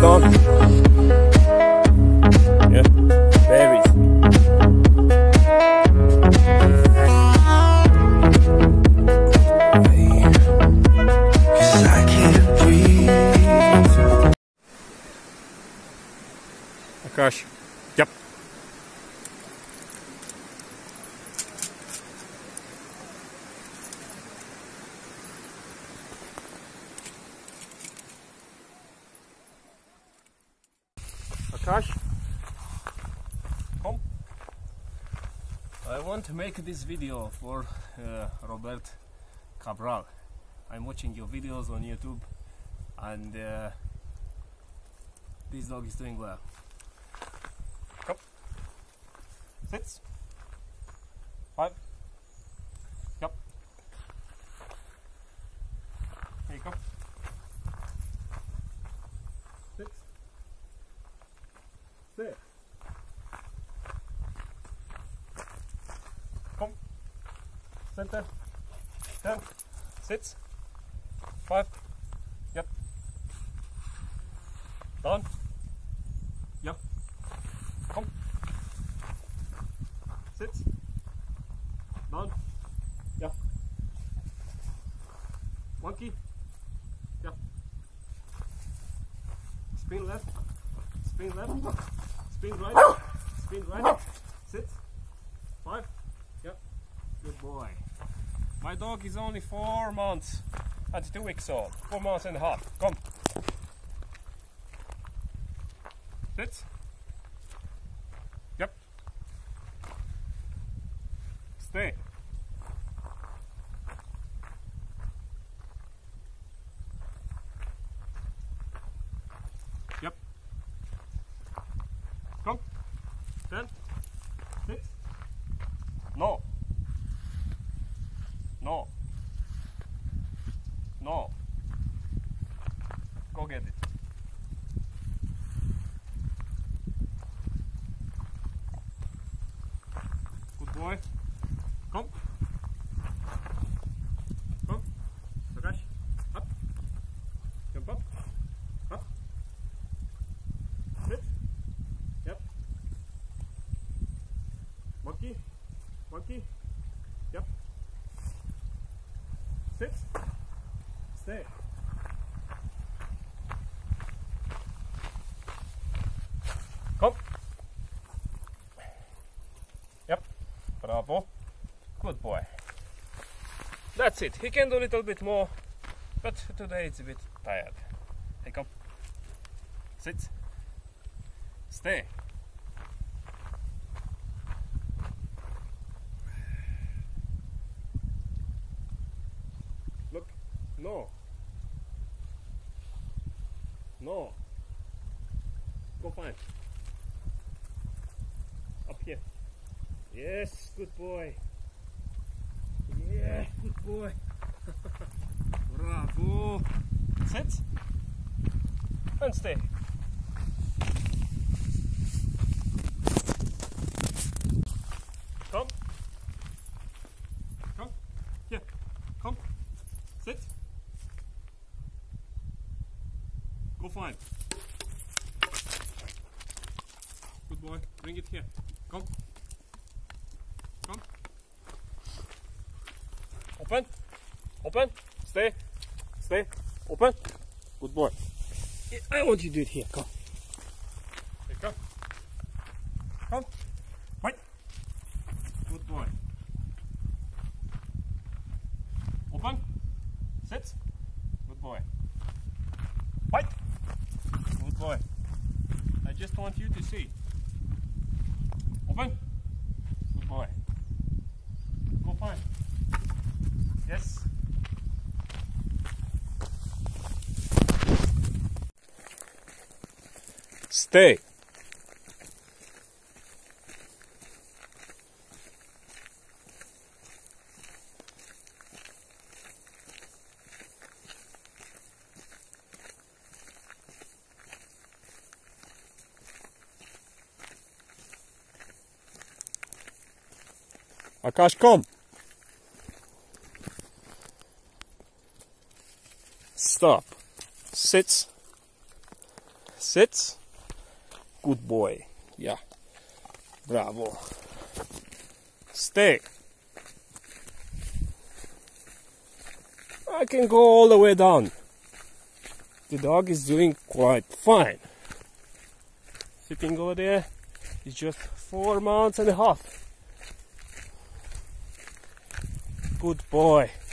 done. Yeah, very easy. Gosh, yep. Akash, come. I want to make this video for Robert Cabral. I'm watching your videos on YouTube, and this dog is doing well. Come. Sits. 5. Yep. Here you go. Sits. Stay. Come. Center. 10. Sits. 5. Yep. Down. Yep. Come. Sits. Down. Yep. Monkey. Yep. Spin left. Spin left. Spin right. Spin right. Sit. 5. Yep. Good boy. My dog is only 4 months and 2 weeks old. 4 months and a half. Come. Sit. Yep. Stay. Yep. Come. 10. 6. No. No. No. Go get it. Good boy. Come. Come. Akash. Up. Jump up. Up. Sit. Yep. Monkey. Monkey. Yep. Sit. Stay. Come. Yep. Bravo. Good boy. That's it. He can do a little bit more, but today it's a bit tired. Hey, come. Sit. Stay. Look. No. No. Go find. Up here. Yes, good boy. Yeah, good boy. Bravo. Sit. And stay. Come. Come. Here. Come. Sit. Go find. Good boy. Bring it here. Come. Come. Open. Open. Stay. Stay. Open. Good boy. I want you to do it here. Come. Here, come. Come. Wait. Good boy. Open. Sit. Good boy. Wait. Good boy. I just want you to see. Open. Good boy. Go find. Yes. Stay. Akash, come. Stop. Sit. Sit. Good boy. Yeah. Bravo. Stay. I can go all the way down. The dog is doing quite fine. Sitting over there is just 4 months and a half. Good boy.